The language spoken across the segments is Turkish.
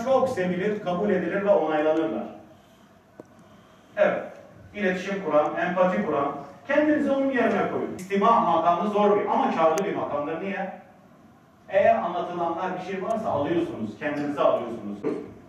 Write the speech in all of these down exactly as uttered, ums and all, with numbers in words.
çok sevilir, kabul edilir ve onaylanırlar. Evet, iletişim kuran, empati kuran, kendinizi onun yerine koyun. İstima makamı zor bir ama kârlı bir makamdır. Niye? Eğer anlatılanlar bir şey varsa alıyorsunuz, kendinize alıyorsunuz.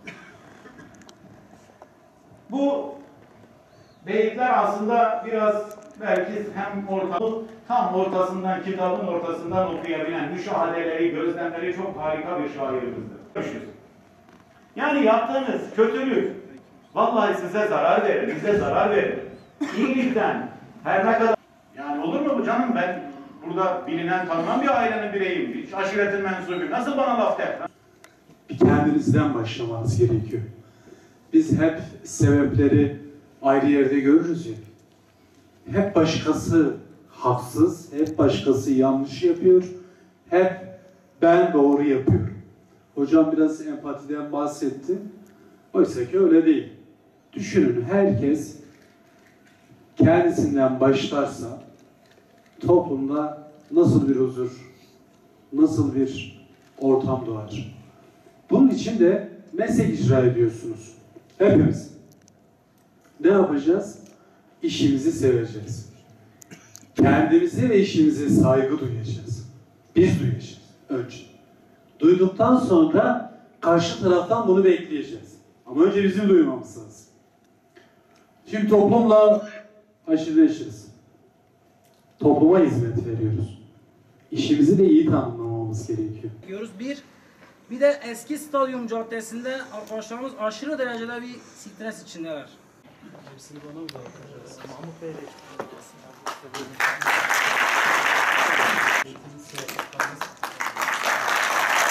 Bu beyitler aslında biraz belki hem orta, tam ortasından, kitabın ortasından okuyabilen, müşahedeleri, gözlemleri çok harika bir şairimizdir. Yani yaptığınız kötülük, vallahi size zarar verir, bize zarar verir. İyilikten her ne kadar... Yani olur mu bu canım? Ben burada bilinen, tanınan bir ailenin bireyiyim, bir aşiretin mensubuyum. Nasıl bana laf der? Bir kendinizden başlamanız gerekiyor. Biz hep sebepleri ayrı yerde görürüz ya. Hep başkası haksız, hep başkası yanlış yapıyor. Hep ben doğru yapıyorum. Hocam biraz empatiden bahsetti. Oysa ki öyle değil. Düşünün, herkes kendisinden başlarsa toplumda nasıl bir huzur, nasıl bir ortam doğar. Bunun için de meslek icra ediyorsunuz. Hepimiz. Ne yapacağız? İşimizi seveceğiz. Kendimize ve işimize saygı duyacağız. Biz duyacağız önce. Duyduktan sonra karşı taraftan bunu bekleyeceğiz. Ama önce bizim duymamız lazım. Şimdi toplumla haşır neşiriz. Topluma hizmet veriyoruz. İşimizi de iyi tanımlamamız gerekiyor. Bir, bir de eski stadyum caddesinde arkadaşlarımız aşırı derecede bir stres içindeler. Hepsini bana mı bırakacağız? Mahmut Bey'le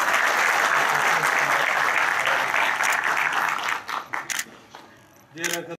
Diğer